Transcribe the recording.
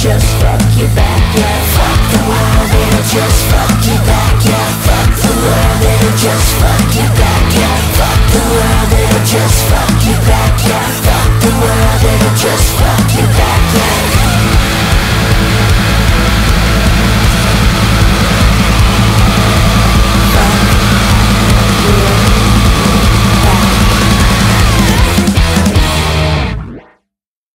just fuck you back, yeah. Fuck the world, it'll just fuck you back, yeah. Fuck the world, it'll just fuck you back, yeah. Fuck the world, it'll just fuck you back, yeah. Fuck the world, it'll just